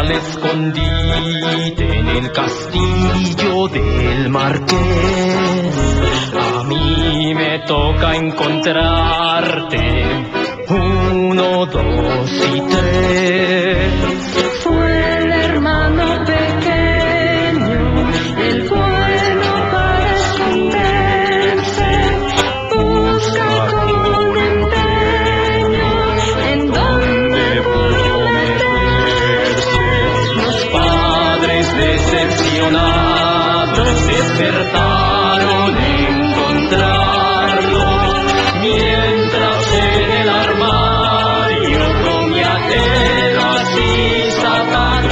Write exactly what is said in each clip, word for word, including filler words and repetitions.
al escondite en el castillo del marqués. A mí me toca encontrarte, uno, dos y tres. Fue el hermano pequeño, el bueno para esconderse, busca con empeño en donde pudo meterse. Los padres decepcionados despertaron a encontrarlo, mientras en el armario comía telas y zapatos.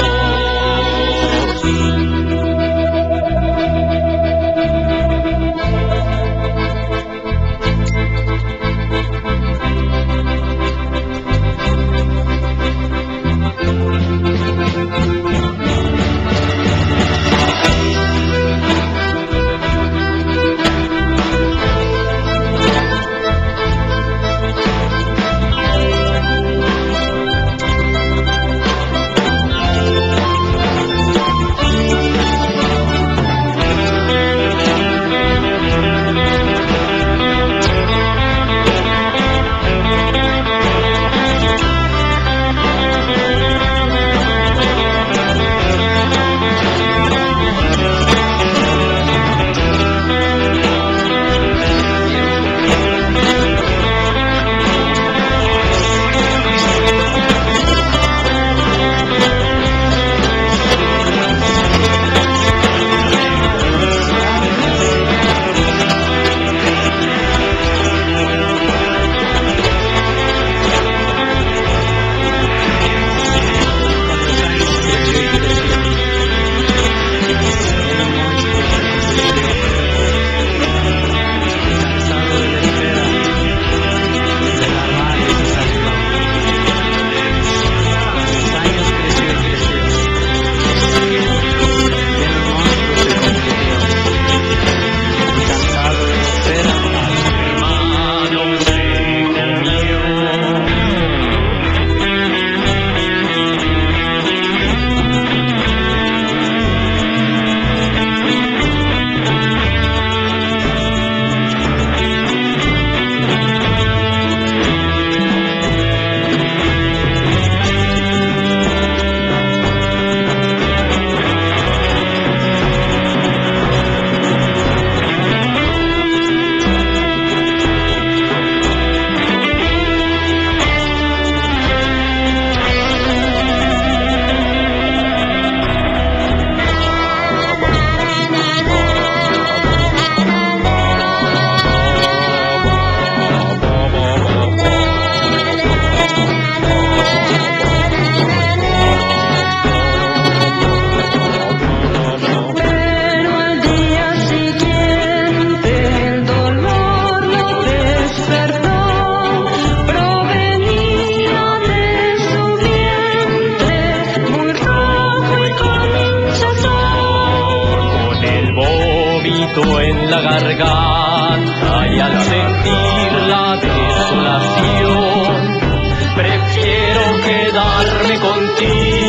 En la garganta y al sentir la desolación, prefiero quedarme contigo.